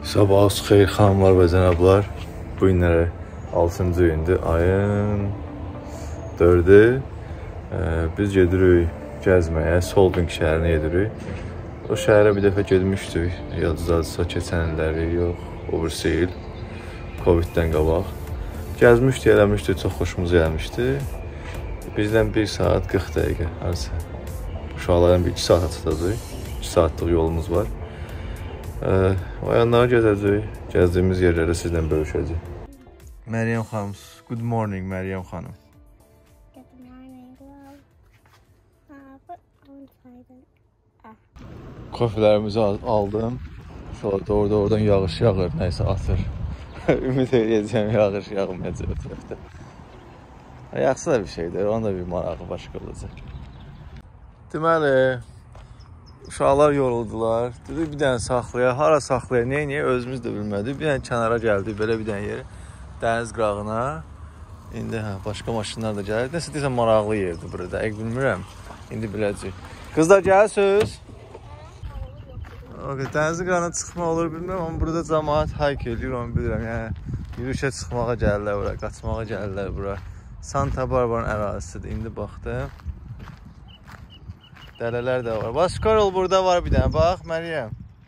Sabahınız xeyir xanımlar və cənablar. Bu günlərə 6-cı gündür, ayın 4-ü. Biz gedirik gəzməyə, Solving şəhərinə gedirik. O şəhərə bir dəfə gedmişdik, yadınızda keçən illəri, yox, o birisi il, Coviddən qabaq. Gəzmişdik, eləmişdik, çox xoşumuza gəlmişdi. Bizdən 1 saat 40 dəqiqə, harasa. Uşaqlardan 1-2 saat çatacaq, 2 saatlıq yolumuz var. O yanlara gəzəcək, gəzdiyimiz yerləri sizlə bölüşəcək. Məryəm xanım, good morning Məryəm xanım. Good morning, love. Kofelərimizi aldım. Şurada oradan yağış yağır, nəysə atır. Ümid edəcəm yağış yağmayacaq o tərəfdə. Yağsa da bir şeydir, onun da bir marağı başqa olacaq. Deməli, uşaqlar yoruldular. Dedik bir dənə saxlaya, hara saxlaya, neyə özümüz də bilmədik. Bir dənə kənara gəldik, belə bir dənə yer, dəniz qırağına. İndi başqa maşınlar da gəlir. Nəsə deyəsən maraqlı yerdir burada, bilmirəm. İndi biləcək. Qızlar gəlsiniz. Dəniz qırağına çıxma olur, bilmirəm. Amma burada cəmaət hike eləyir, onu bilirəm. Yəni, yürüyüşə çıxmağa gəlirlər bura, qaçmağa gəlirlər bura. Santa Barbara'nın ərazisidir. İndi baxdım. Dələlər də var. Bax, Squirrel burada var bir dənə. Bax, Məryəm.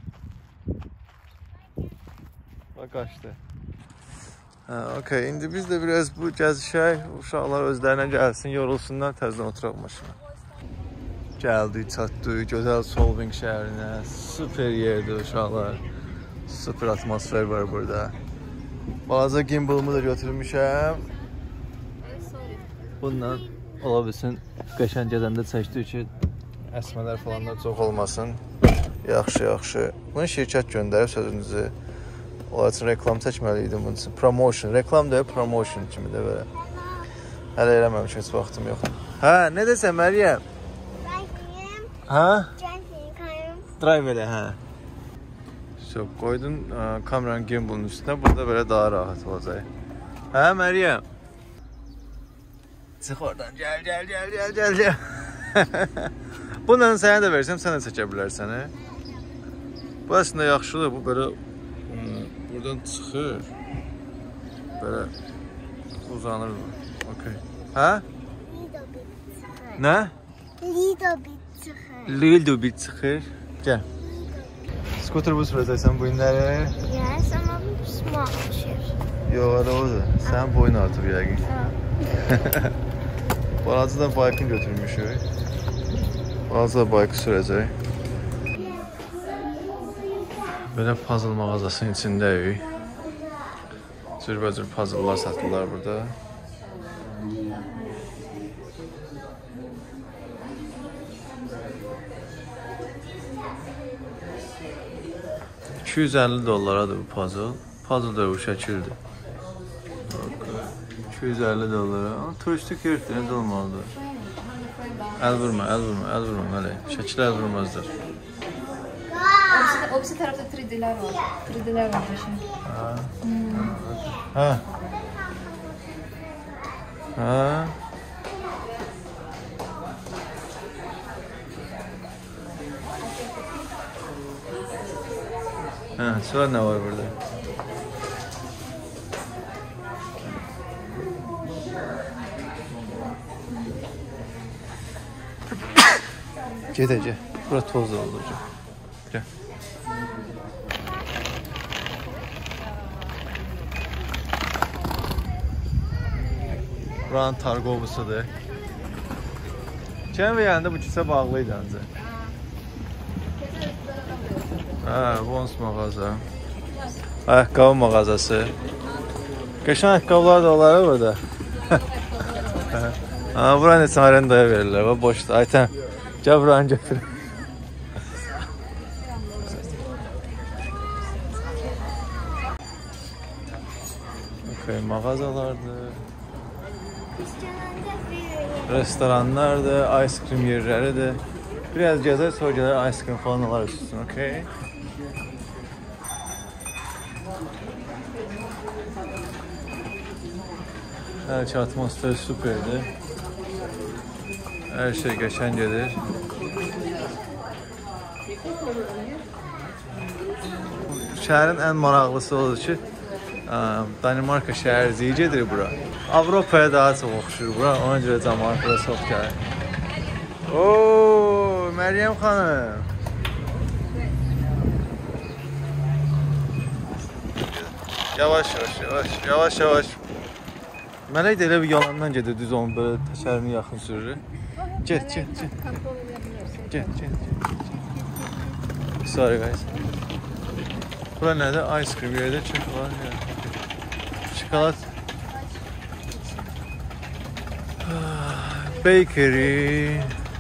Bax, qaçdı. Okey, indi biz də biraz bu gəzişək. Uşaqlar özlərinə gəlsin, yorulsunlar, təzdən oturaq maşına. Gəldik, çatdıq, gözəl Solving şəhərinə. Super yerdir uşaqlar. Super atmosfer var burada. Balaca gimbalımı da götürmüşəm. Bundan ola bilsin, qəşən gedəndə çəkdik ki, əsmələr falan da çox olmasın. Yaxşı. Bunu şirkət göndərib sözünüzü. Onlar üçün reklam çəkməliydim bunun üçün. Promotion. Reklam deyil, promotion kimi də belə. Hələ eləməmiş, heç vaxtım yoxdur. Hə, nə desən Məryəm? Hə? Drive elə, hə. Qoydun kameranın gimbalının üstünə. Burada belə daha rahat olacaq. Hə, Məryəm? Çıx oradan, gəl. Bundan sənə də versəm, sən də çəkə bilərsən. Bu əslində yaxşıdır, bu belə buradan çıxır. Belə uzanır bu. Okay. Hə? Nə? Little bit çıxır. Gəl. Skuter bu sürəcəksən bu günləri? Yes, amma small düşür. Yox, odur. Sən boyun artır yəqin. Balaca da baykını götürmüşük. Balaca da baykı sürəcək. Belə puzzle mağazasının içindəyik. Cürbəcür puzzle'lar satırlar burada. $250 bu puzzle. Puzzle da bu şəkildir. $250. Ama turistik yerdir, necə olmalıdır? Əl vurma, məli. Şəkil əl vurmazdır. O birisi tərəfdə 3D'lər var. 3D'lər var başın. Hə. Sonra nə var burada? Gedəcək. Bura toz da olacaq. Gəl. Buranın targovusudur. Keçən yerində bu kisə bağlıydı ancaq. Bons mağaza. Ayaqqabı mağazası. Qəşən ayaqqabılar da olar burada. Bura neçə arendaya verirlər. Boşdur. Aytən. Gəl buranı götür. Okay, mağazalardır. Restoranlardır, ice cream yerləridir. Biraz gəzər, sonra gələr ice cream falan alar üstün, okey? Hər şey atmosferi süperdir. Hər şey qəşəng gedir. şəhərin ən maraqlısı odur ki, Danimarka şəhəri ziyicədir bura. Avropaya daha çox oxşur bura, ona görə cəmaət bura çox gəlir. Ooo, Məryəm xanım. Yavaş. Mələk də elə bir yalandan gedir, düz onun böyle təkərini yaxın sürür. Get. Sorry guys. Bura nədir? Ice cream yerdə çikolat. Çikolat. Bakery.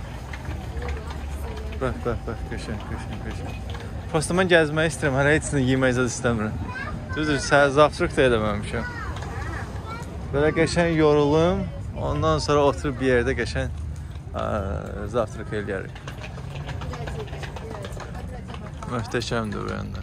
Bax, qəşəng. Prosta mən gəzmək istəyirəm, hələ heç nə yemək zad istəmirəm. Düzdür, zavtrıq da eləməmişəm. Belə qəşəng yorulum, ondan sonra oturub bir yerdə qəşəng zavtrıq eləyərik. Möhtəşəmdir bu yanda.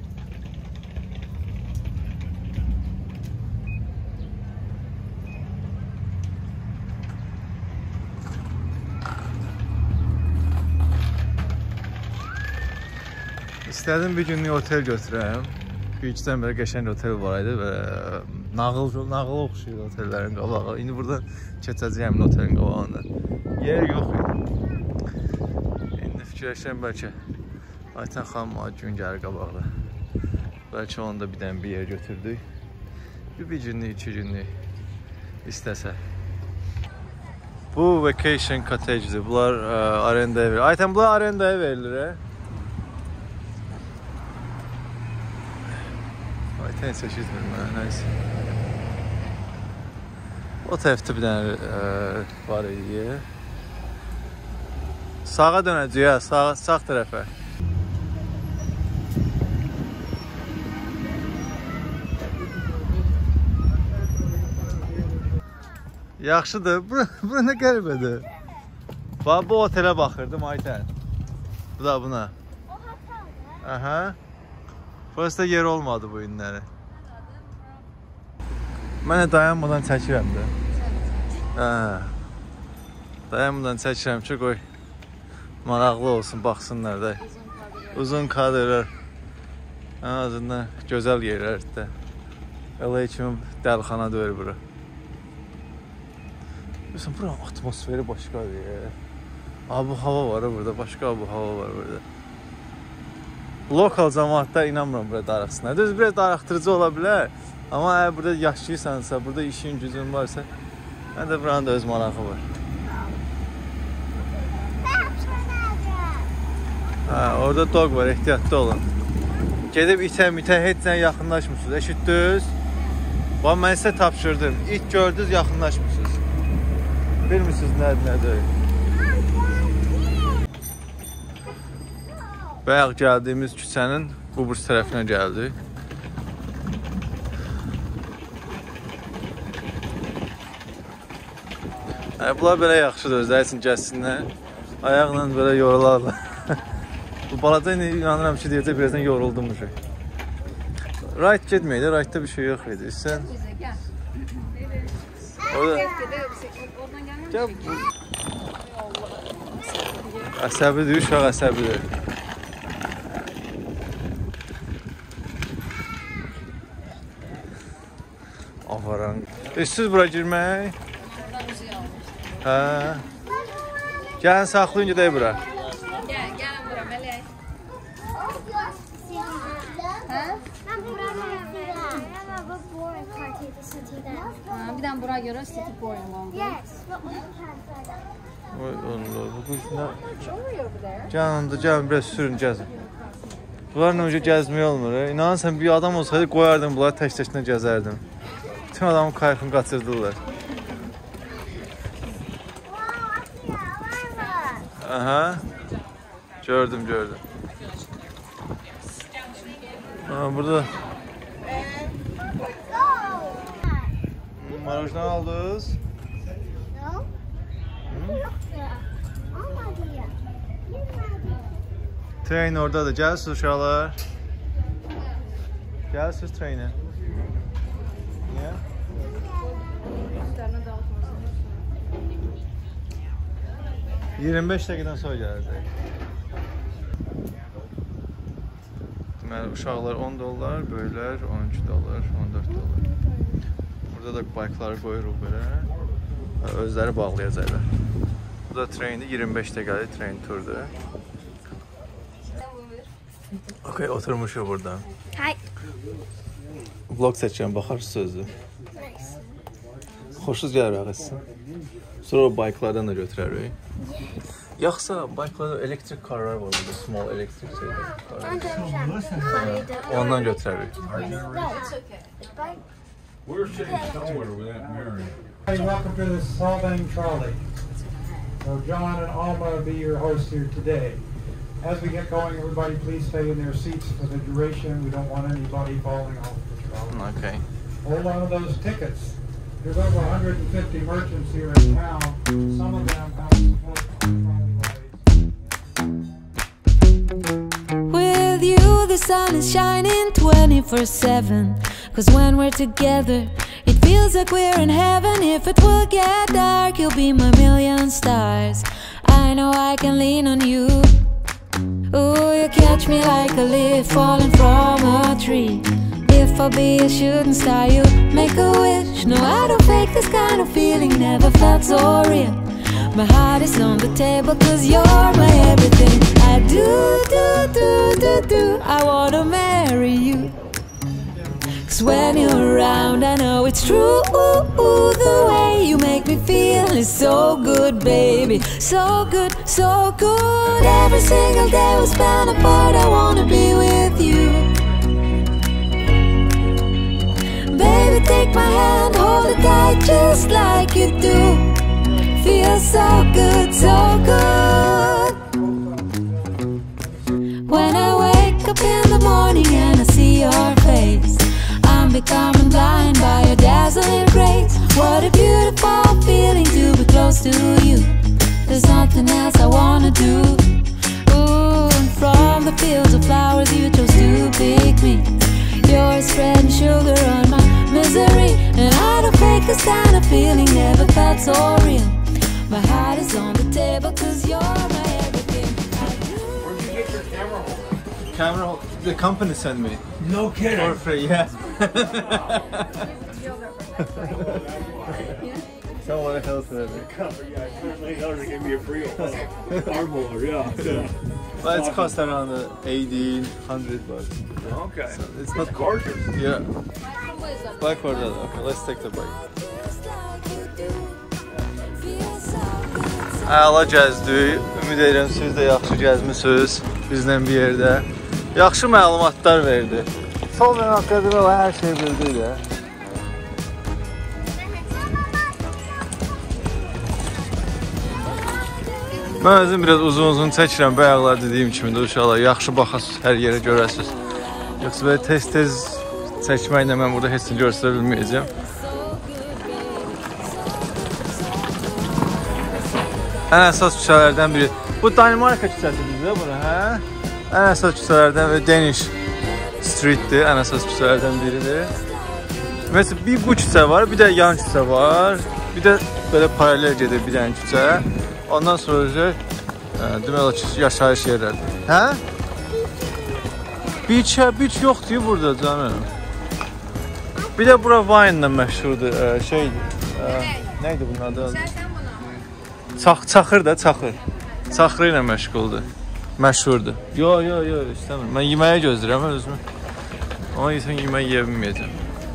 İstədim bir günlük otel götürəm. Bir-ikdən belə qəşəng otel var idi və nağıl oxşuyur otellərin qabağı. İndi buradan keçəcəyəm otelin qabağında. Yer yox idi. İndi fikirləşirəm bəlkə Aytən xanıma gün gəlir qabaqda. Bəlkə onu da bir dənə bir yer götürdük. Bir günlük, 2 günlük istəsə. Bu vacation cottage'dir. Bunlar arendaya verilir. Aytən bunlar arendaya verilir. Aytən seçilmir mənə, nəysə. O tərəfdə bir dənə var idi. Sağa dönəcək, sağ tərəfə. Yaxşıdır, bura nə qəribədir. Bu otelə baxırdım Aytən. Bu da buna. O hatalı. Aha. Burası yer olmadı bu günləri. Mən dayanmadan çəkirəm də. Dayanmadan çəkirəm ki, qoy maraqlı olsun, baxsınlar da. Uzun kadrlar. Ən azından gözəl yerlərdir. LA kimi dəlxana deyil bura. Mesela buranın atmosferi başqadır ya. Abu hava var burada, başqa abu hava var burada. Lokal cəmaatlar inanmıram burada darıxsınlar. Düz biraz darıxdırıcı ola bilər. Amma əgər burada yaşayırsansa, burada işin gücün varsa, mən də buranın da öz marağı var. Orada dog var, ehtiyatlı olun. Gedib itə heç nə yaxınlaşmırsınız. Eşitdiniz? Bax, mən sizə tapşırdım. İt gördünüz, yaxınlaşmırsınız. Bilmirsiniz nədir? Bayaq gəldiyimiz küçənin bu burs tərəfinə gəldik. Bunlar belə yaxşıdır, özləri üçün gəlsinlər. Ayaqla belə yorularlar. Bu balaca inanıram ki, deyəcək, birazdan yoruldum. Right getməydi, rightda bir şey yox idi. Sən... Əsəbidir, uşaq əsəbidir. Afaran. İstəyirsiniz bura girmək? Hə. Gəlin saxlayın, gedək bura. Gəlin bura, Mələk. Bir dənə bura görə City Boring oldu. Gəlin, biraz sürün, gəzin. Bunlarla önce gəzmək olmur. İnanın sən bir adam olsaydı qoyardım, bunları tək-təklə gəzərdim. Bütün adamın kayfını qaçırdılar. Aha. Gördüm. Burada. Marojna aldınız? No. Tren oradadır. Gəlsiniz uşaqlar. Gəlsiniz trenə. Niyə? 25 dəqiqədən sonra gələcək. Deməli, uşaqlar 10 dollar, böyüklər 13 dollar, 14 dollar. Burada da baykları qoyuruq belə. Özləri bağlayacaqlar. Bu da treyni 25 dəqiqəlik treyn turdur. Okay, oturmuşuq burada. Hi. Vlog çəkəcəm, baxarsınız sözü. Xoşunuz gəlir ağızsın. Sonra o bayklardan da götürərik. Yoxsa bayklarda elektrik karlar var burada, small elektrik şeylər. Ondan götürərik. We're sitting somewhere with that Mary. Hey, welcome to the Solvang Trolley. So John and Alma will be your hosts here today. As we get going, everybody please stay in their seats for the duration. We don't want anybody falling off the trolley. Okay. Hold on to those tickets. There's over 150 merchants here in town. Some of them have support trolley rides. With you, the sun is shining 24/7. 'Cause when we're together, it feels like we're in heaven. If it will get dark, you'll be my million stars. I know I can lean on you. Ooh, you catch me like a leaf falling from a tree. If I'll be a shooting star, you make a wish. No, I don't fake this kind of feeling, never felt so real. My heart is on the table 'cause you're my everything. I do. I wanna marry you. 'Cause when you're around, I know it's true. The way you make me feel is so good, baby. So good, so good. Every single day we spend apart, I wanna be with you. Baby, take my hand, hold it tight just like you do. Feels so good, so good. When I wake up in the morning and I see your face, I'm becoming blind by your dazzling grace. What a beautiful feeling to be close to you. There's nothing else I wanna do. Ooh, and from the fields of flowers you chose to pick me. You're spreading sugar on my misery, and I don't fake this kind of feeling, never felt so real. My heart is on the table 'cause you're my everything. Where'd you get your camera holder? Camera, the company sent me. No kidding. For free, yeah. Someone else did it. Give me a free arm holder, yeah. Well, it's cost around 1,800 bucks. Okay. So it's not gorgeous. Yeah. Bike for that. Okay, let's take the bike. Əla gəzdik. Ümid edirəm siz də yaxşı gəzmisiniz bizlə bir yerdə. Yaxşı məlumatlar verdi. Solvang haqqında hər şey bildi də. Mən özüm biraz uzun çəkirəm, bayaqlar dediyim kimi də uşaqlar, yaxşı baxasınız, hər yerə görəsiniz. Yoxsa belə tez çəkməklə mən burada heç nə göstərə bilməyəcəm. Ən əsas küçələrdən biri. Bu Danimarka küçəsidir də bura, hə? Ən əsas küçələrdən və Danish Street'dir, ən əsas küçələrdən biridir. Məsələn, bir bu küçə var, bir də yan küçə var. Bir də belə paralel gedir bir dənə küçə. Ondan sonra demək olar ki, yaşayış yerlərdir. Hə? Beach yoxdur burada canım. Bir də bura wine-la məşhurdur. Neydi bunun adı? Çaxır da, çaxır. Çaxırı ilə məşhurdur. Yo, istəmirəm. Mən yeməyə gözləyirəm özümü. Amma yesən yemək yeyə bilməyəcəm.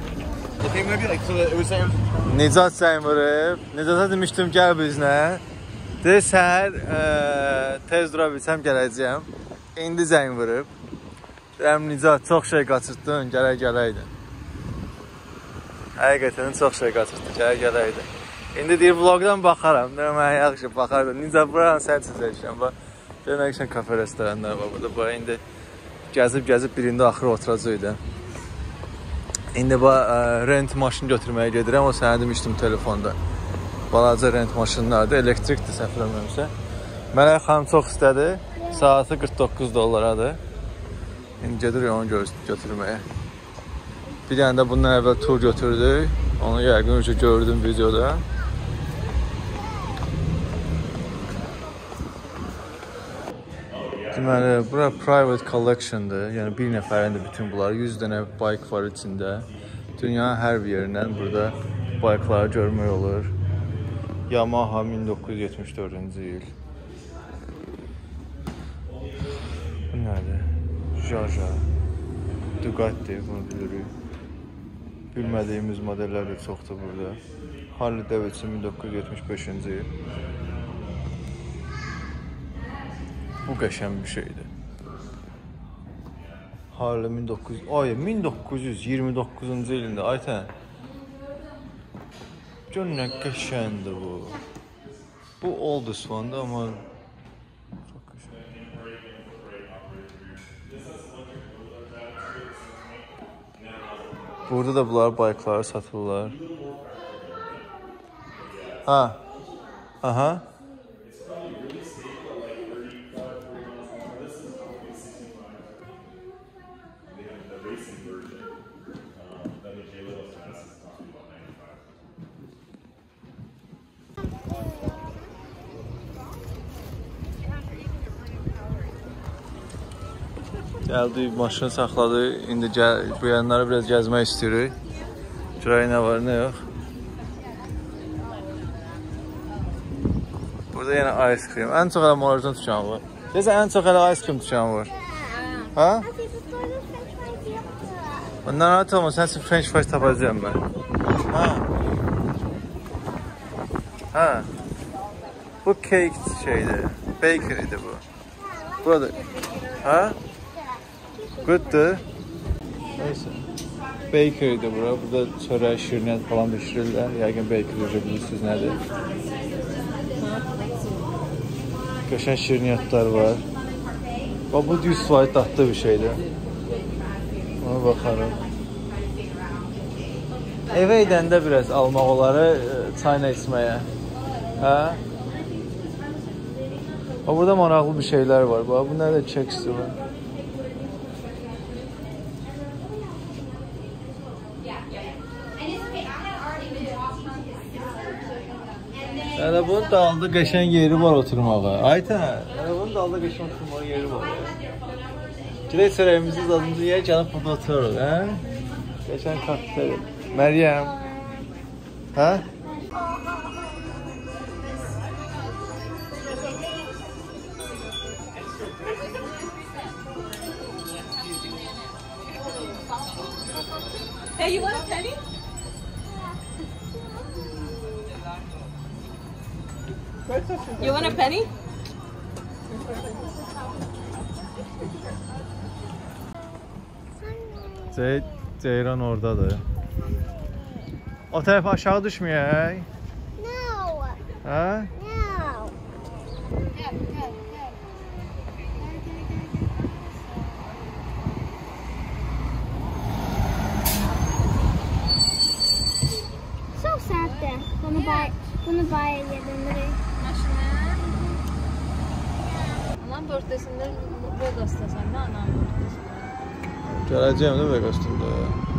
Nicat zəng vurub. Nicata demişdim, gəl bizlə. Deyir, səhər tez dura bilsəm gələcəyəm. İndi zəng vurub. Deyirəm, Nicat, çox şey qaçırtdın, gələkdin. Həqiqətən çox şey qaçırtdın, gələkdin. İndi deyir, vlogdan baxaram. Deyirəm, mən yaxşı baxardım. Nicat, buranı sən çizəksən. Deyirəm, yaxşən kafe restoranlar var burada. Bura indi gəzib birində axırı oturacaqdı. İndi rent maşın götürməyə gedirəm. O sənə demişdim telefonda. Balaca rent maşınlardır, elektrikdir səhvləməmişsə. Mələk xanım çox istədi. Saatı 49 dollaradır. İndi gedirik onu götürməyə. Bir dənə də bundan əvvəl tur götürdük. Onu yəqin gördüm videoda. Deməli, bura private collection'dır. Yəni bir nəfərin də bütün bunlar 100 dənə bike var içində. Dünyanın hər bir yerindən burada bike'ları görmək olur. Yamaha 1974-cü il. Bu nədir? Jaja, Ducati, bunu bilirik. Bilmədiyimiz modellər də çoxdur burada. Harley Davidson 1975-ci il. Bu qəşəng bir şeydir. Harley 1929-cu ilində. Aytən. Gör nə qəşəngdir bu. Bu oldest one'dır, amma çox qəşəng. Burada da bunlar bike'ları satırlar. Ha. Aha. Gəldi, maşını saxladı. İndi bu yanları biraz gəzmək istəyirik. Görək nə var, nə yox. Burada yenə ice cream. Ən çox elə marajdan tutan var. Deyəsən, ən çox elə ice cream tutan var. Ha? Bundan rahat olma, sən üçün French fries tapacağım mən. Ha? Ha? Bu cake şeydir. Bakery'dir bu. Burada. Ha? Good'dur. Neyse. Bakery'dir bura. Burada çörək, şirniyyat falan pişirirlər. Yəqin bakery bilirsiniz nədir. Qəşəng şirniyyatlar var. Bu 100% dadlı bir şeydir. Ona baxarım. Evə edəndə biraz almaq onları çayla içməyə. Hə? Burada maraqlı bir şeylər var. Bu nədir? Keksdir var. Hələ bunun dalında qəşəng yeri var oturmağa. Aytən, hələ bunun dalında qəşəng oturmağa yeri var. Girək çörəyimizi, zadımızı yiyək, gəlib burada otururuz, hə? Qəşəng kakteyl. Məryəm. Hə? Hey, you want a penny? You want a penny? Ceyran oradadır. O tərəfə aşağı düşməyək. No. Hə? No. So sad then. Gonna buy it yedim. Anam birthdesində Vegas'da sən də anam birthdesində. Gələcəyəm də Vegas'da.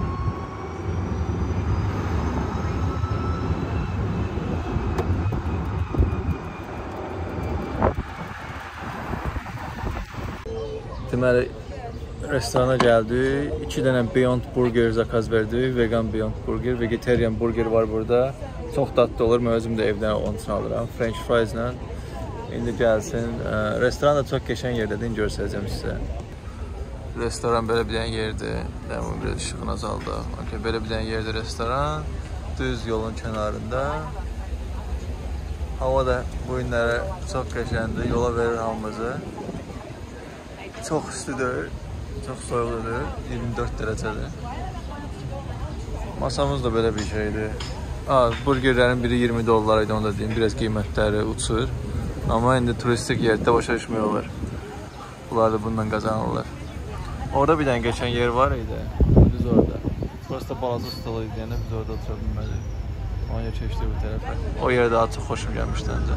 Deməli, restorana gəldik. 2 dənə Beyond Burger zakaz verdik. Vegan Beyond Burger, vegetarian burger var burada. Çox dadlı olur. Mən özüm də evdən onun üçün alıram. French fries ilə. İndi gəlsin. Restoran da çox qəşəng yerdədir. Göstərəcəm sizə. Restoran belə bir dənə yerdir. Dəmin biraz işığını azaldıq. Okay, belə bir dənə yerdir restoran. Düz yolun kənarında. Hava da bu günlərə çox qəşəngdir. Yola verir hamımızı. Çox istidir. Çox soyuqdur. 24 dərəcədir. Masamız da belə bir şeydir. Burgerlərin biri 20 dollar idi, onu da deyim. Biraz qiymətləri uçur. Amma indi turistik yerdə başa düşmək olur. Bunlar da bundan qazanırlar. Orada bir dənə geçən yer var idi. Biz orada. Burası da balaca stolu idi, yəni biz orada otura bilmədik. Ona görə keçdik bu tərəfə. O yer daha çox xoşum gəlmişdi öncə.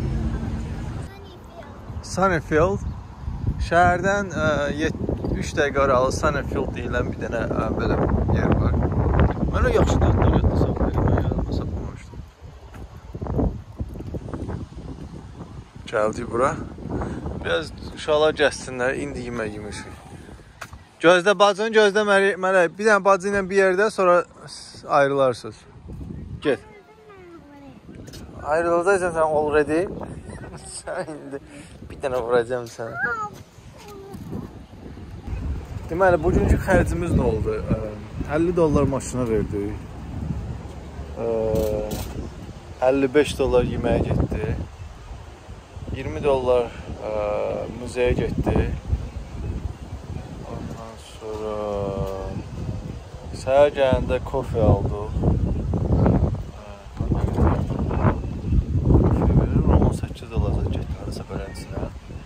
Sunnyfield. Şəhərdən 3 dəqiqə aralı Sunnyfield deyilən bir dənə belə yer var. Mən o yaxşı dadlı yadda saxlayım, mən yadıma saxlamamışdım. Gəldik bura. Biraz uşaqlar gəzsinlər, indi yemək yemişik. Gözlə bacını, gözlə mələk. Bir dənə bacı ilə bir yerdə, sonra ayrılarsınız. Get. Ayrılacaqsan sən already. Sən indi bir dənə vuracağım sənə. Deməli, bugünkü xərcimiz nə oldu? $50 maşına verdik. $55 yeməyə getdi. $20 müzəyə getdi. Ondan sonra səhər gələndə kofe aldıq. $18 getdi arası bələnsinə.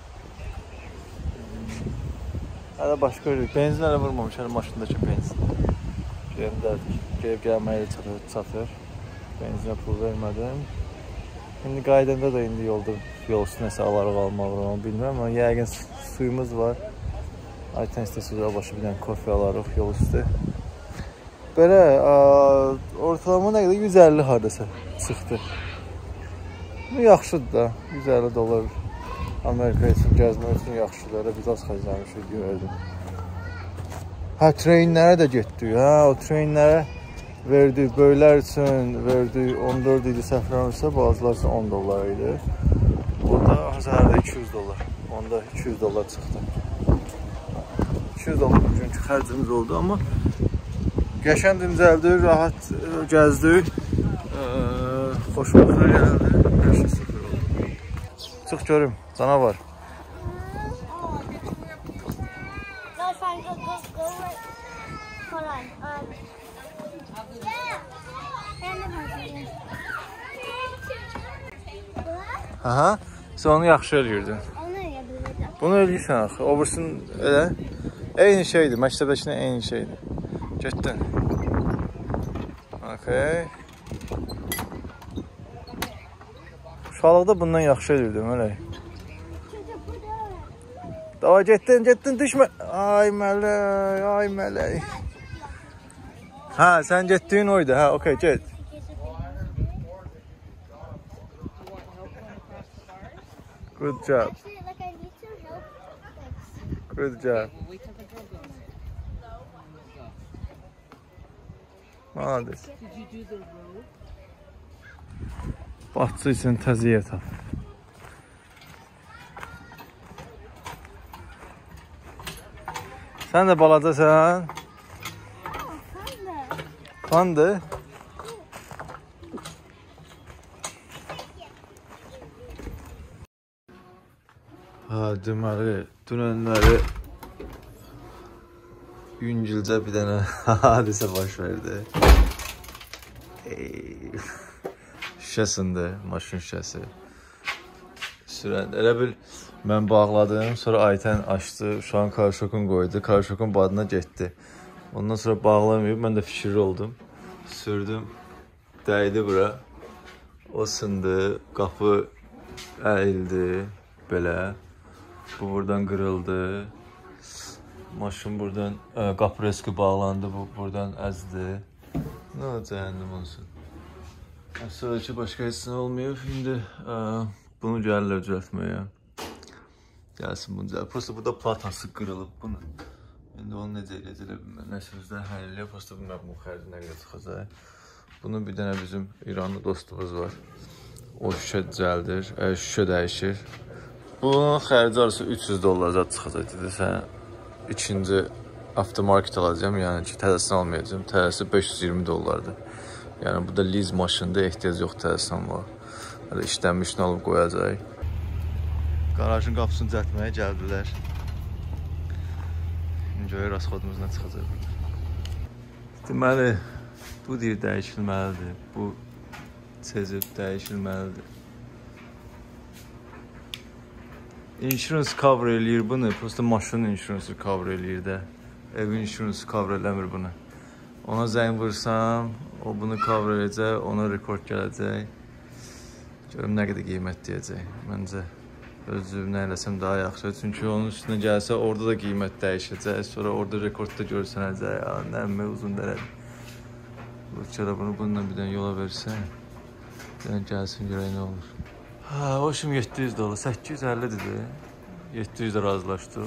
Hələ başqa örük. Benzin hələ vurmamış, hələ maşındakı benzin. Gelib gəlməyə çatır. Benzinə pul vermədim. İndi qaydanda da indi yol üstü nəsə alarıq almalıyam, bilmirəm. Amma yəqin suyumuz var. Ayten istəsiz başı bir dənə kofe alarıq yol üstü. Belə ortalama nə qədər 150 hardasa çıxdı. Bu yaxşıdır da. $150 Amerika üçün gəzmək üçün yaxşıdır. Biz az xərcləmişik gördüm. Hə, trenlərə də getdik. Hə, o trenlərə verdik, böyüklər üçün verdik 14 idi səfranırsa, bazılar üçün $10 idi. O da Azərdə $200. Onda $200 çıxdı. $200 bugünkü xərcimiz oldu, amma qəşəng dincəldik, rahat gəzdik, xoşbəxtə gəldi, hər şey sıfır oldu. Çıx görüm, canavar. Aha, sən onu yaxşı eləyirdin. Bunu eləyirsən axı, obursun elə. Eyni şeydir, məktəbdəkinə eyni şeydir. Getdin. Okay. Uşaqlıqda bundan yaxşı eləyirdim, elə. Dava getdin, düşmə. Ay mələk, ay mələk. Hə, sən getdiyin oydu, hə, okey, get. Good job. Good job. Malades. Bahçı üçün təziyyə tap. Sən də balacasan? Kandı. Ha, deməli, dünənləri yüngülcə bir dənə hadisə baş verdi. Şüşəsində, maşın şüşəsi. Sürən, elə bil mən bağladım, sonra Ayten açdı, şu an karşokun qoydu, karşokun badına getdi. Ondan sonra bağlamayıb, mən də fikirli oldum. Sürdüm, dəydi bura. O sındı, qapı əyildi, belə. Bu buradan qırıldı. Maşın buradan, qapı reski bağlandı, bu buradan əzdi. Nə cəhənnəm olsun. Sonraki başqa heç nə olmayıb. İndi bunu gəlirlər düzəltməyə. Gəlsin bunu düzəltməyə. Prosta burada platası qırılıb bunu. İndi onu necə eləyəcəklər bilməm. Nəsə özlər həll eləyir. Prosta bilməm bu xərci nə qədər çıxacaq. Bunun bir dənə bizim İranlı dostumuz var. O şüşə düzəldir, şüşə dəyişir. Bunun xərci arası $300 zat çıxacaq dedi. Sən ikinci aftermarket alacağım, yəni ki, təzəsini almayacağım. Təzəsi $520'dır. Yəni bu da liz maşında ehtiyac yox, təzəsini var. Hələ işlənmişini alıb qoyacaq. Garajın qapısını düzəltməyə gəldilər. Görək rasxodumuzdan çıxacaq. Deməli, bu deyir dəyişilməlidir. Bu çezib dəyişilməlidir. Insurance cover eləyir bunu, prosta maşının insurance cover eləyir də. Evin insurance cover eləmir bunu. Ona zəng vursam, o bunu cover edəcək, ona report gələcək. Görüm nə qədər qiymət deyəcək. Məncə özüm nə eləsəm daha yaxşı. Çünki onun üstünə gəlsə, orada da qiymət dəyişəcək. Sonra orada rekordda görsənəcək. Nəmə uzun dərədir. Burçada bunu bununla bir dənə yola versən. Bir dənə gəlsin, görək nə olur. Ha, o şimdi $700, $850 dedi. 700 də razılaşdıq.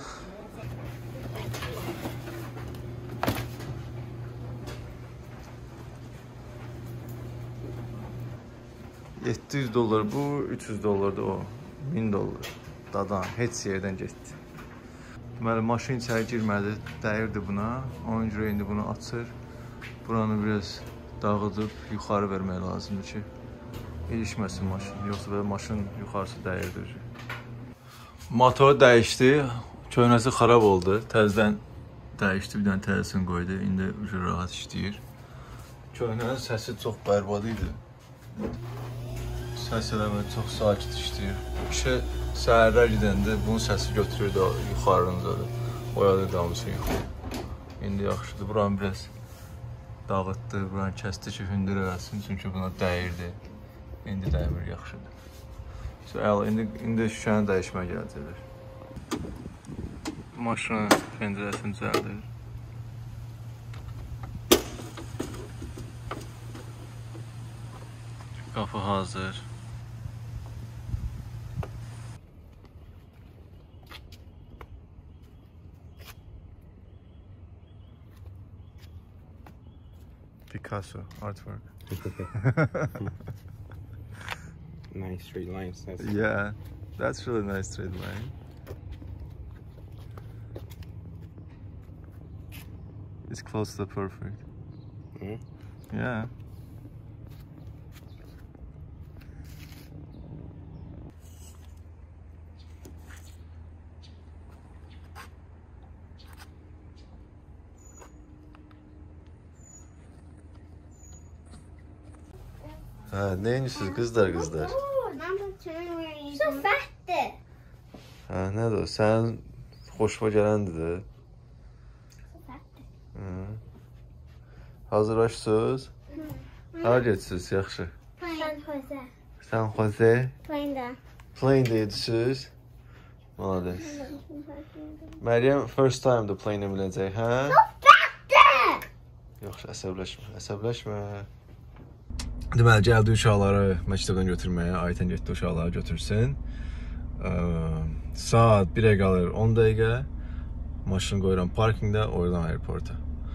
$700 bu, $300 da o. $1000. Dadan, heç yerdən getdi. Deməli, maşın içəri girmədi, dəyirdi buna. Ona görə indi bunu açır. Buranı biraz dağıdıb yuxarı vermək lazımdır ki, ilişməsin maşın. Yoxsa belə maşın yuxarısı dəyirdir. Motor dəyişdi. Köhnəsi xarab oldu. Təzədən dəyişdi, bir dənə təzəsini qoydu. İndi rahat işləyir. Köhnənin səsi çox bərbad idi. Səs eləmək çox sakit işləyir. Kişi səhərlər gedəndə bunun səsi götürürdü yuxarıncadır. Oyadırdı hamısı yuxarı. İndi yaxşıdır. Buranı biraz dağıtdı, buranı kəsdi ki, hündür eləsin. Çünki buna dəyirdi. İndi dəymir, yaxşıdır. İndi şüşəni dəyişmək gələcəkdir. Maşının pəncərəsini düzəldir. Qapı hazır. Picasso artwork. Nice straight lines. Yeah, that's really nice straight line. It's close to perfect. Mm-hmm. Yeah. Ha, neymişsiniz kızlar? So fatty. Ha, nədir o? Sən xoşuma gələndir də. Hazırlaşsınız. Hara getsiniz, yaxşı. San Jose. San Jose. Plane'da edirsiniz. Malades. Məryəm first time da plane-ə binəcək, hə? Yox, əsəbləşmə. Deməli, gəldi uşaqları məktəbdən götürməyə, Aytən getdi uşaqları götürsün. Saat 1-ə qalır 10 dəqiqə. Maşını qoyuram parkingdə, oradan aeroporta.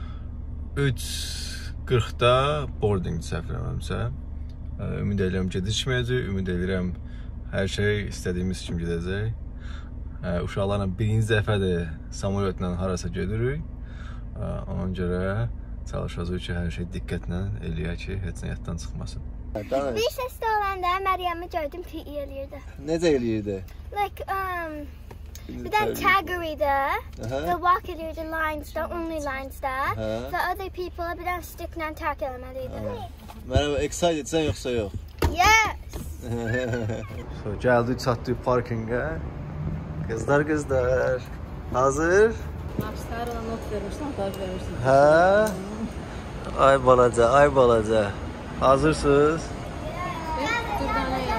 3:40-da boarding səhv eləməmsə. Ümid edirəm gecikməyəcək, ümid edirəm hər şey istədiyimiz kimi gedəcək. Uşaqlarla birinci dəfədir samolyotla harasa gedirik. Ona görə çalışacağıq ki, hər şey diqqətlə eləyək ki, heç nə yaddan çıxmasın. Bir səsdə olanda Məryəmi gördüm ki, eləyirdi. Necə eləyirdi? Like, bir dənə tagger idi. The walk eləyirdi linesda, only linesda. The other people bir dənə sticklə tag eləməliydi. Mənə excitedsən yoxsa yox? Yes! Gəldik, çatdıq parkingə. Qızlar, hazır? Maçlar ona not verirsən, daj verirsən. Hə? Ay balaca. Hazırsınız? Durdana yaz.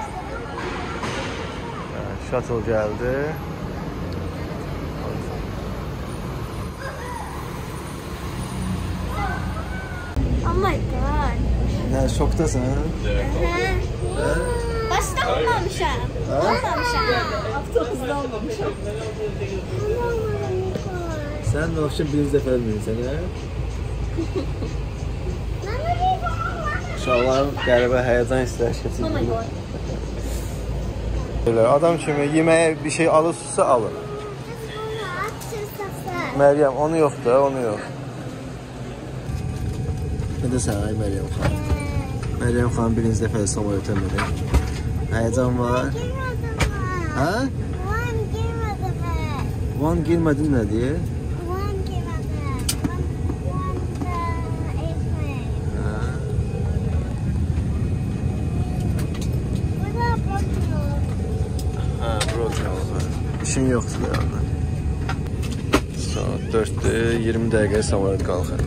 Shuttle gəldi. Oh my god. Nə, şokdasan? Başda olmamışam. Avtobusda olmamışam. Sən nə üçün birinci dəfə bilmirsən, hə? Uşaqların qəribə həyəcan istəyir keçir. Oh my god. Adam kimi yeməyə bir şey alırsa alır. Məryəm, onu yox da, onu yox. Nə desən, ay Məryəm xan? Məryəm xan birinci dəfə də samolyota minir. Həyəcan var. Hə? Van girmədin nə deyir? İşin yoxdur da yandan. Saat 4'dür, 20 dəqiqə samolyot qalxır.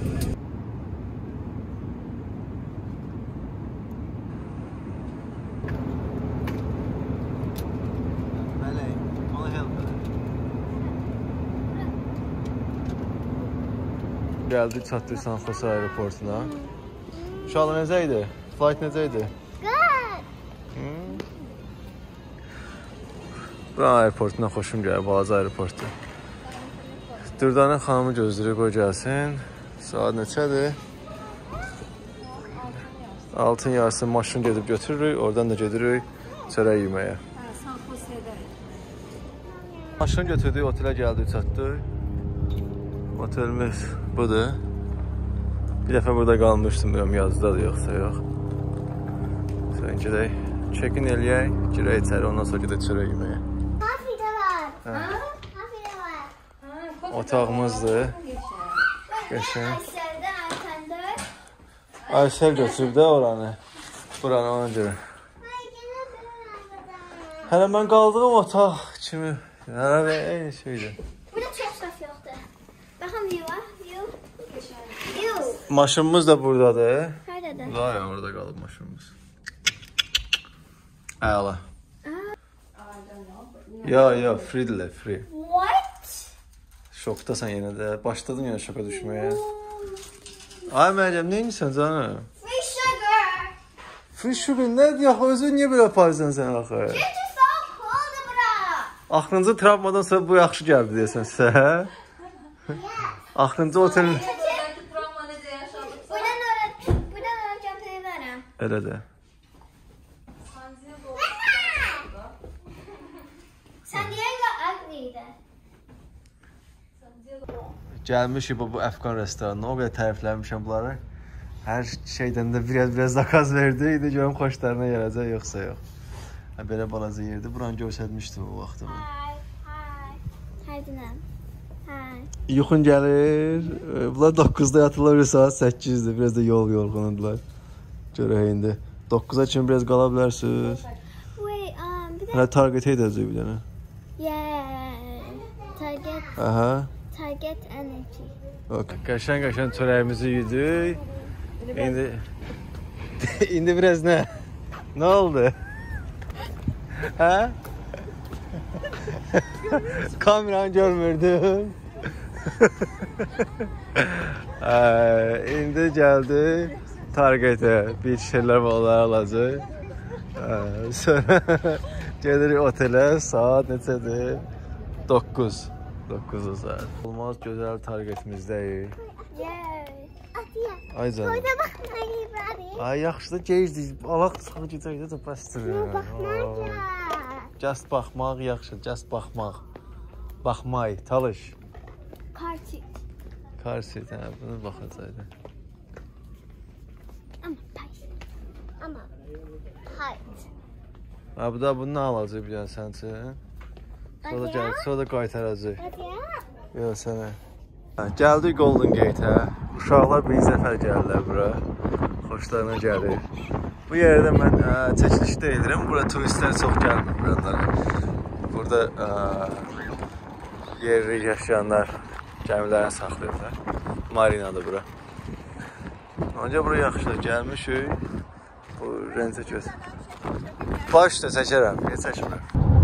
Gəldik, çatdıq San Jose aeroportuna. Uşaqlar necə idi? Flight necə idi? Good. Buranın aeroportundan xoşum gəlir, balaca aeroportu. Dürdanə xanımı gözləyirik, qoy gəlsin. Saat neçədir? 6-ın yarısı maşın gedib götürürük, oradan da gedirik çörək yeməyə. Maşın götürdük, otelə gəldik, çatdıq. Otelimiz budur. Bir dəfə burada qalmışdım, bilmirəm yazdadır yoxsa yox. Sonra gedək, check-in eləyək, girək içəri, ondan sonra gedək çörək yeməyə. Otağımızdır. Qəşəng. Aysel götürüb də oranı. Buranı ona görə. Hələ mən qaldığım otaq kimi. Hələ eyni şeydir. Burada çox saf yoxdur. Baxın view-a. View. Maşınımız da buradadır. Haradadır? Vay, orada qalıb maşınımız. Əla. Ya, freedirlər, free. What? Şokdasan yenə də. Başladın yenə şoka düşməyə. Ay Məryəm, nə edirsən canım? Free sugar. Free sugar nədir ya? Özün niyə belə aparırsan sən axı? Çünki soğuk oldu bura. Axırıncı travmadan sonra bu yaxşı gəldi deyəsən sizə, hə? Axırıncı otelin... Buradan ora köpüyü verəm. Elə də. San Diego ugly'dir. Gəlmişik bu Əfqan restoranına, o qədər tərifləmişəm bunları. Hər şeydən də biraz zakaz verdi. İndi görüm xoşlarına gələcək, yoxsa yox. Belə balaca yerdir. Buranı görsətmişdim o vaxtı. Hi. Dinəm. Hi. Yuxun gəlir. Bunlar 9-da yatırlar, saat 8-dir. Biraz da yorğundular. Görək indi. 9-a kimi biraz qala bilərsiniz. Hələ Target'e edəcək bir dənə. Target. Aha. Target Energy. Okay. Qəşəng çörəyimizi yedik. İndi biraz nə? Nə oldu? Hə? Kameranı görmürdüm. İndi gəldi Target'e. Bir şeylər onları alacaq. Sonra gelirik otelə. Saat neçədir? 9. 9 saat. Olmaz gözəl Target'imizdəyik. Ay canım. Orada baxmayın. Ay yaxşı da geyizdik. Alaq sağı gedək də bəsdir. Baxmayın. Just baxmaq yaxşı, just baxmaq. Baxmay, talış. Karsit, hə, bunu baxacaqdı. Amma tight. Ha, bu da bunu alacaq bir dənə sən üçün. Sonra da qaytaracaq. Yox, sənə. Gəldik Golden Gate-ə. Uşaqlar birinci dəfə gəlirlər bura. Xoşlarına gəlir. Bu yerdə mən çəkilişdə edirəm. Burada turistlər çox gəlmir buralara. Burada yerli yaşayanlar gəmilərini saxlayırlar. Marinadır bura. Ancaq bura yaxşıdır. Gəlmişik. Bu rentə göz. Baş da çəkərəm. Niyə çəkmirəm?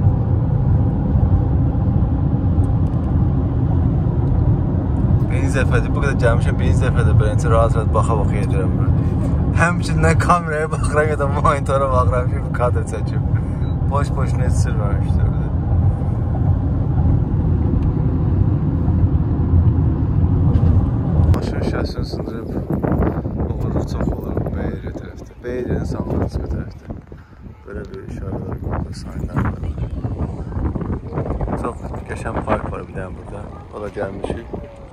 Birinci dəfədir. Bu qədər gəlmişəm. Birinci dəfədir birinci rahat baxa-baxa edirəm bura. Həmçindən kameraya baxıram ya da monitora baxıram ki, bu kadr çəkim. Boş-boş net sürməmişdir orada. Maşın şəsini sındırıb uğurluq çox olur Beyriyə tərəfdə. Beyriyənin San Francisco tərəfdə. Böyle bir işarələr qoyulur, sayınlar var. Çox qəşəng park var bir dənə burada. O da gəlmişik.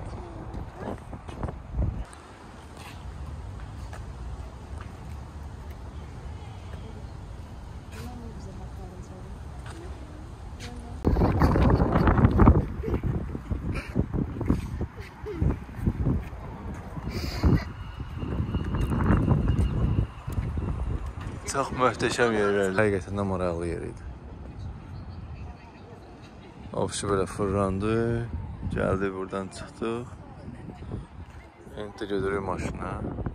Çox möhtəşəm yerlər. Həqiqətən də maraqlı yer idi. Ofisi belə fırlandı. Gəldi, buradan çıxdıq. İndi də gedirik maşına.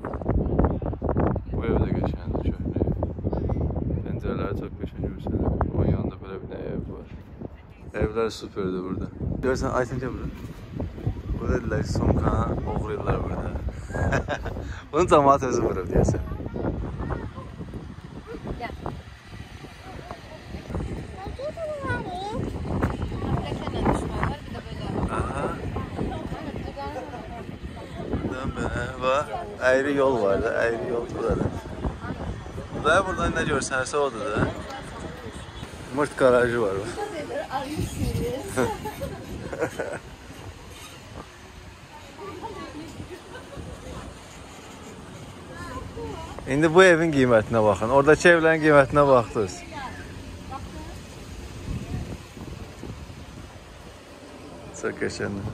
Bu ev də qəşəngdir, köhnə ev. Pəncərələri çox qəşəng görsənir. Onun yanında belə bir ev var. Evlər süperdir burada. Görsən, Aytın gəl burada. Bu dedilər ki, Sumqanı oğrayırlar burada. Bunu cəmaat özü vurub deyəsən. bax. Əyri yol var da, əyri yol buradır. Və buradan nə görsənsə odur da. Mırt garajı var bax. İndi bu evin qiymətinə baxın. Oradakı evlərin qiymətinə baxdınız. Çox qəşəngdir.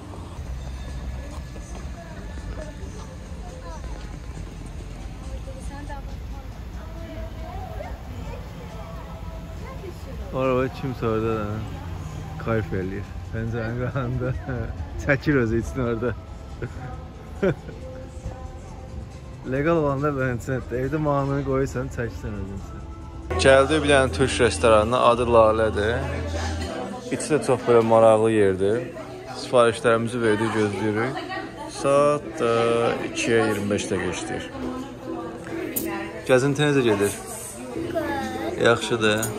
Orada kimsə orada kayf eləyir. Pəncərənin qanında çəkir özü için orada. Legal olanda bence evdə mahnını qoyursan, çəksən özünsən. Gəldik bir dənə türk restoranına, adı Lalədir. İçi də çox belə maraqlı yerdir. Sifarişlərimizi verdik, gözləyirik. Saat 2-yə 25 dəqiqə işləyir. Gəzinti necə gedir? Yaxşıdır.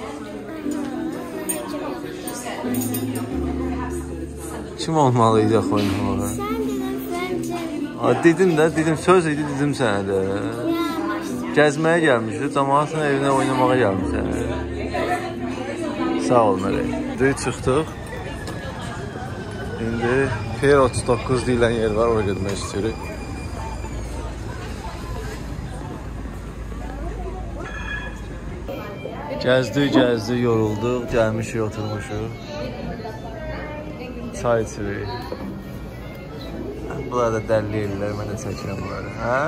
Kim olmalıydı axı oynamağa? Dedim də, dedim, söz idi, dedim sənə də. Gəzməyə gəlmişdik, cəmaatın evinə oynamağa gəlmişsən. Sağ ol, Mələk. Düy çıxdıq. İndi Pier 39 deyilən yer var, oraya gedmək istəyirik. Gəzdik, yorulduq, gəlmişik, oturmuşuq. Çay içirik. Bunlar da dəlli ellər, mən də çəkirəm bunları. Hə?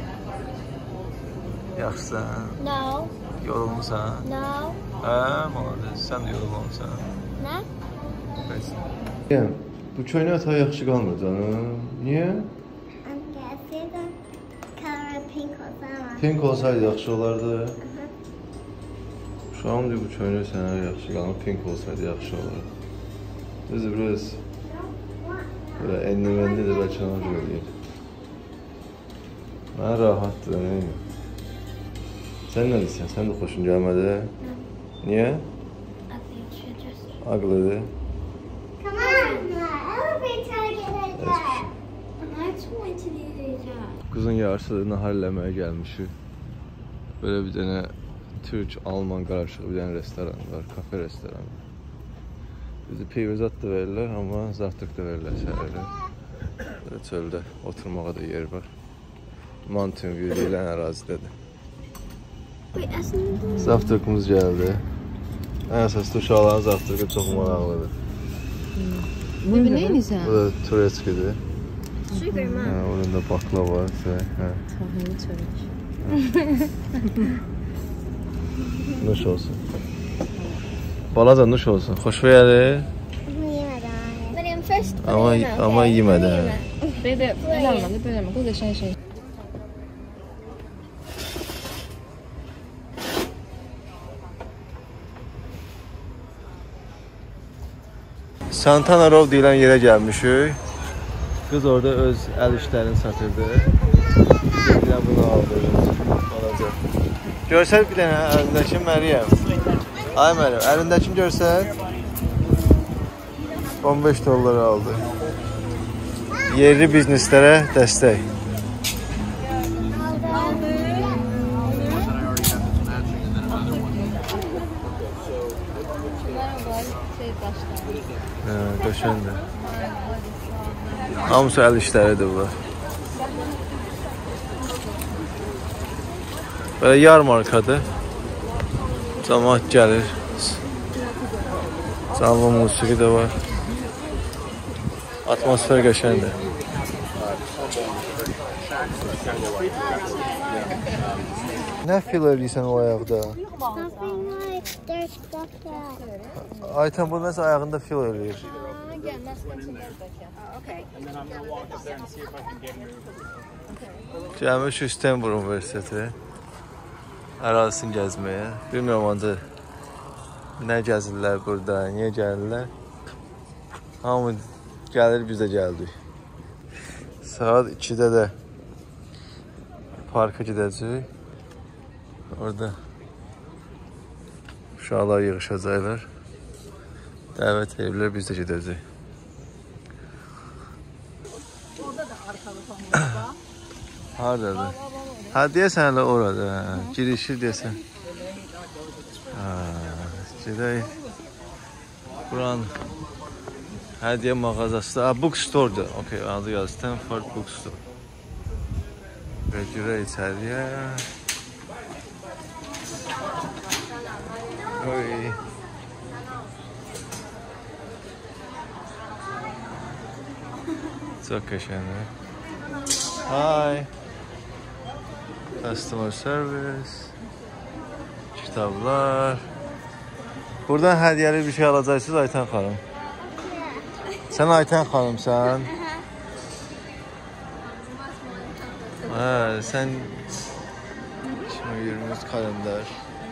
Yaxşısan? No. Yorulmuşsan? No. Hə, malades. Sən də yorulmuşsan. Nə? Bəs. Bu köynə ətə yaxşı qalmır canım. Niyə? Pink olsaydı yaxşı olardı. Şu an bu köynə sənə yaxşı qalmır. Pink olsaydı yaxşı olardı. Düzdür, biraz böyle enli-menli de belki ona göre değil. Mənə rahatdır, neyim? Sen ne diyorsun? Sen de xoşun gəlmədi? Niye? Ugly'dir. Come on, elevator gelelim. Let's go into the elevator. Kızın yarısı nahar eləməyə gəlmişik. Böyle bir dənə Türk-Alman qarışıq bir dənə restoran var, kafe restoranı. Bizi peyvizat da verirlər, amma zartıq da verirlər səhərlə. Çöldə oturmağa da yer var. Mountain View deyilən ərazidədir. Zavtırkımız gəldi. Ən əsaslı uşaqların zavtırkı çox maraqlıdır. Bu neyinizə? Bu da turetskidir. Sugar mı? Orada da bakla var. Tahini çörək. Nuş olsun. Balaca nuş olsun. Xoş gəlir. Amma yemədən. Belə eləmə, qoy qəşəng şey. Santana Row deyilən yerə gəlmişik. Qız orada öz əl işlərini satırdı. Bir bunu aldı. Balaca. Görsək bir dənə əlindəki Məryəm. Ay Məryəm, əlindəkini görsək 15 dollar aldı. Yerli bizneslərə dəstək. Qəşəngdir. Hamısı əl işləridir bunlar. Böyle yarmarkadır. Cəmaət gəlir. Canlı musiqi də var. Atmosfer qəşəngdir. Nə fil eləyirsən o ayaqda? Something like there's stuff that. Aytan bu nəsə ayağında fil eləyir. Gəlmiş Stenbur Universiteti. Ərazisini gəzməyə. Bilmirəm ancaq nə gəzirlər burada, niyə gəlirlər. Hamı gəlir, biz də gəldik. Saat 2-də də parka gedəcəyik. Orada uşaqlar yığışacaqlar. Dəvət ediblər, biz də gedəcəyik. Hardadır? Ha deyəsən hələ orada. Girişir deyəsən. Gedək. Buranın hədiyyə mağazası. Bookstore-dur. Okay, adı yazır. Stanford Bookstore. Və girək içəriyə. Oy. Çok qəşəngdir. Hi. Customer service. Kitablar. Buradan hədiyyəli bir şey alacaqsınız Ayten xanım. Sən Ayten xanımsan. Sən 2023 kalender.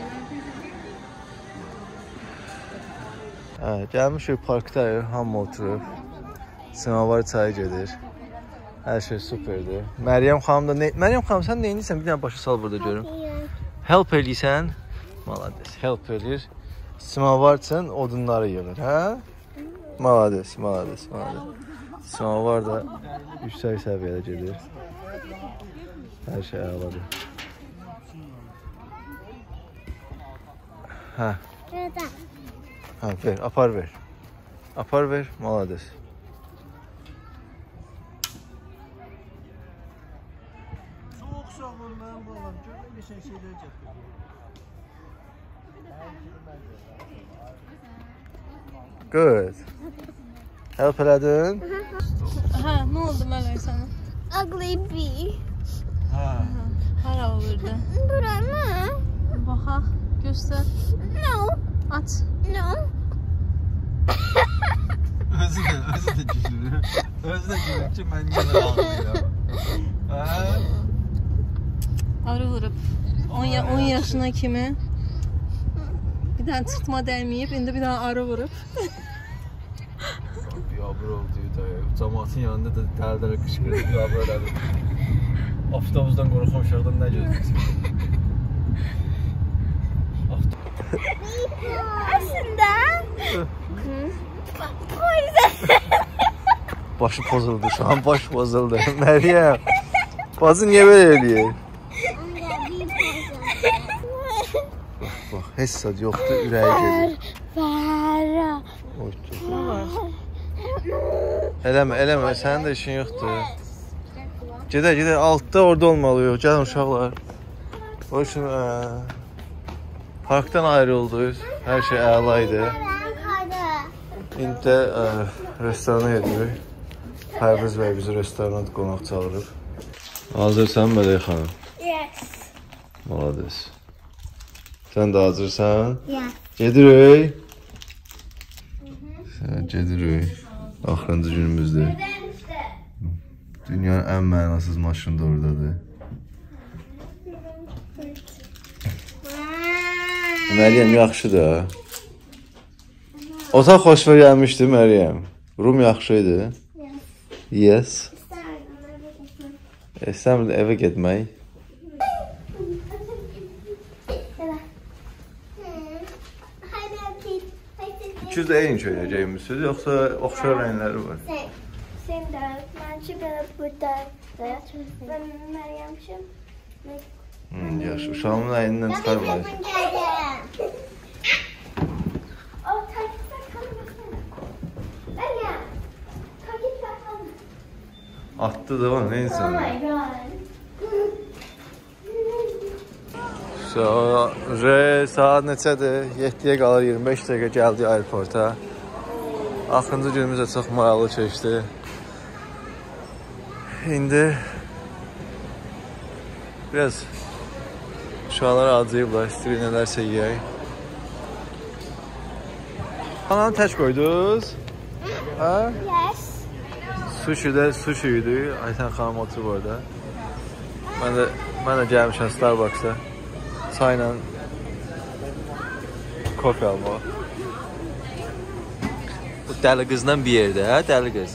Gəlmişik parkdayıq, hamı oturub. Semavar çayı gedir. Hər şey superdir. Məryəm xanım da Məryəm xanım sən nə edirsən? Bir dənə başa sal burada görüm. Help eləyirsən. Malades. Help eləyir. Semavar üçün odunları yığır, hə? Malades, malades, malades. Semavar da yüksək səviyyədə gedir. Hər şey əladır. Hə. Hə, ver, apar ver. Apar ver, malades. Good. Help elədin? Hə, nə oldu Mələk sana? Ugly bee. Hara olurdu? Bura mı? Baxaq, göstər. No. Aç. No. Özü də gülür. Özü də gülür ki, mən yenə ağlayıram. Arı vurub. 10 yaşına kimi bir dənə çıxma dəyməyib, indi bir dənə arı vurub. Biabır oldu da. Cəmaatın yanında da dərdələ qışqırdı, biabır elədi. Avtobusdan qorxamışlardan nə gözləyirsin? Aslında poison. Başı pozuldu şu an, baş pozuldu. Məryəm, bacı niyə belə eləyir? Bax, heç sad yoxdur, ürəyi gedir. Eləmə, sənin də işin yoxdur. Gedək, altda orada olmalıyıq. Gəlin uşaqlar. O üçün parkdan ayrıldıq. Hər şey əla idi. İndi də restorana gedirik. Pərviz bəy bizi restorana qonaq çağırıb. Hazırsan Mələk xanım? Yes. Malades. Sən də hazırsan? Yes. Gedirik. Gedirik. Axırıncı günümüzdür. Dünyanın ən mənasız maşını da oradadır. Məryəm yaxşıdır. Otaq xoşuma gəlmişdi Məryəm. Rum yaxşı idi. Yes. İstəmirdi evə getmək. İkiniz də eyni söyləyəcəyimiz, yoxsa oxşar rəngləri var? Sen de, bence böyle buradaydı. Ben Meryem'cim. Yaxşı, uşağımın əyindən çıxarmayız. Oh, takipler kalmasın. Meryem, takipler kalmasın. Atdı da var, nə Oh insan? my god. Saat neçədir? 7-yə qalır, 25 dəqiqə gəldik aeroporta. Axırıncı günümüz də çox maraqlı keçdi. İndi biraz uşaqlar acıyıblar, istəyir nələrsə yeyək. Ananı tək qoydunuz? Hə? Yes. Sushi idi. Ayten xanım oturub orada. Mən də gəlmişəm Starbucks'a. Çayla kofe almağa. Bu dəli qızla bir yerdə, hə? Dəli qız.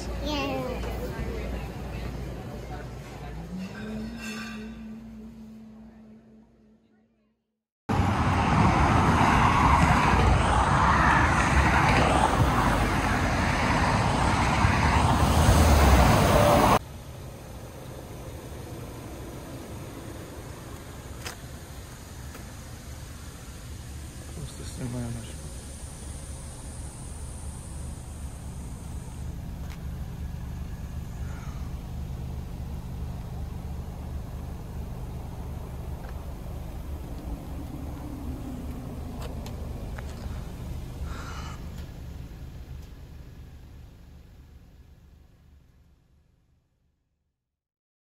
Göster bayanlar.